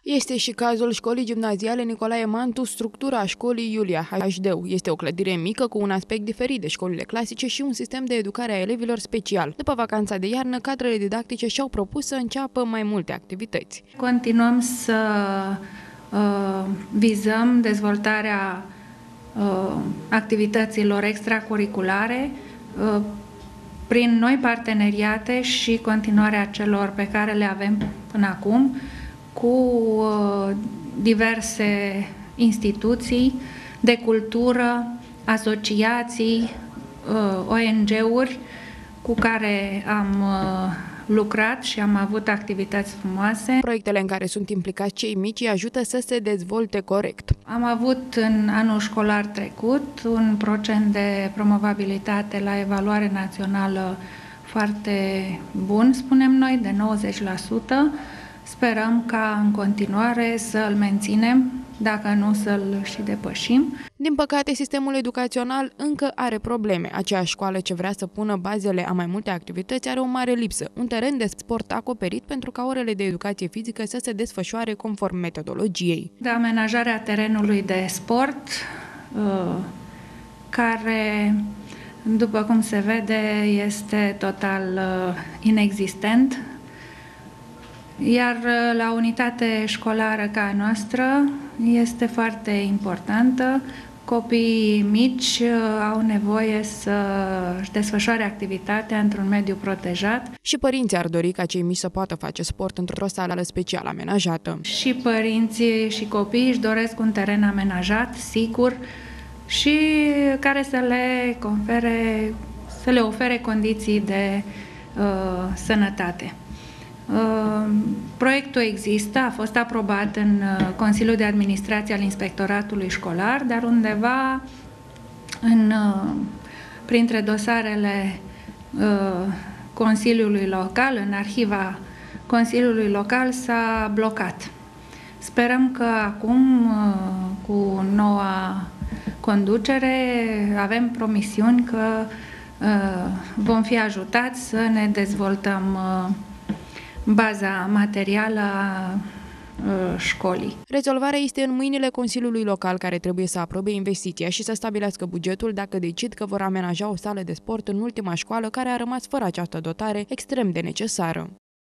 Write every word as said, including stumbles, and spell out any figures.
Este și cazul școlii gimnaziale Nicolae Mantu, structura școlii Iulia H D. Este o clădire mică cu un aspect diferit de școlile clasice și un sistem de educare a elevilor special. După vacanța de iarnă, cadrele didactice și-au propus să înceapă mai multe activități. Continuăm să uh, vizăm dezvoltarea uh, activităților extracurriculare uh, prin noi parteneriate și continuarea celor pe care le avem până acum cu uh, diverse instituții de cultură, asociații, uh, O N G-uri cu care am uh, lucrat și am avut activități frumoase. Proiectele în care sunt implicați cei mici îi ajută să se dezvolte corect. Am avut în anul școlar trecut un procent de promovabilitate la evaluare națională foarte bun, spunem noi, de nouăzeci la sută. Sperăm ca în continuare să-l menținem, dacă nu să-l și depășim. Din păcate, sistemul educațional încă are probleme. Aceeași școală ce vrea să pună bazele a mai multe activități are o mare lipsă, un teren de sport acoperit pentru ca orele de educație fizică să se desfășoare conform metodologiei. De amenajarea terenului de sport, care, după cum se vede, este total inexistent. Iar la unitate școlară ca a noastră este foarte importantă. Copiii mici au nevoie să-și desfășoare activitatea într-un mediu protejat. Și părinții ar dori ca cei mici să poată face sport într-o sală special amenajată. Și părinții și copiii își doresc un teren amenajat, sigur, și care să le confere, să le ofere condiții de uh, sănătate. Proiectul există, a fost aprobat în Consiliul de Administrație al Inspectoratului Școlar, dar undeva în, printre dosarele Consiliului Local, în arhiva Consiliului Local, s-a blocat. Sperăm că acum, cu noua conducere, avem promisiuni că vom fi ajutați să ne dezvoltăm baza materială a școlii. Rezolvarea este în mâinile Consiliului Local, care trebuie să aprobe investiția și să stabilească bugetul dacă decid că vor amenaja o sală de sport în ultima școală care a rămas fără această dotare extrem de necesară.